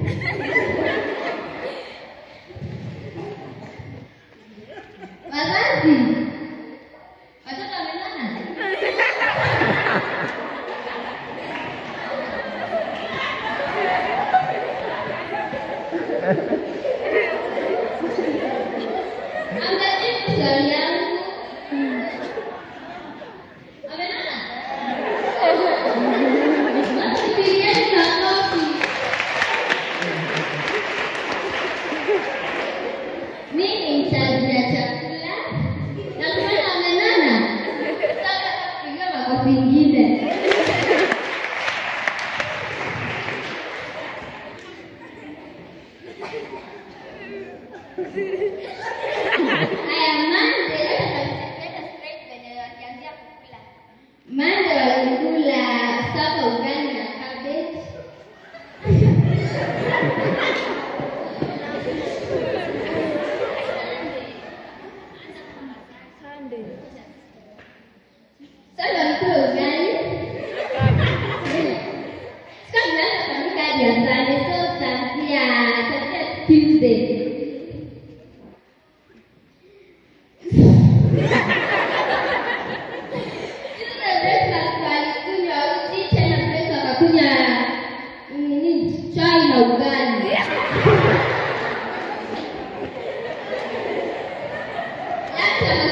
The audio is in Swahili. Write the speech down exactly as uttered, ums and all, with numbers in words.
Wazazi, watoto wamelala? Hamjajibu swali yangu. Wamelala? Wasipigeni makofi. Mimi nitajia chakula. Na kama wamelala, sasa kupiga makofi ingine. Haya, Mande, leta straight venye wakianzia kukula. Mande walikula sapa ugali na cabbage. Sasa walikula ugali. Sasa tunaanza kufanyika hadi ya Sunday, so tutaanzia Tuesday. Chai na ugali. Labda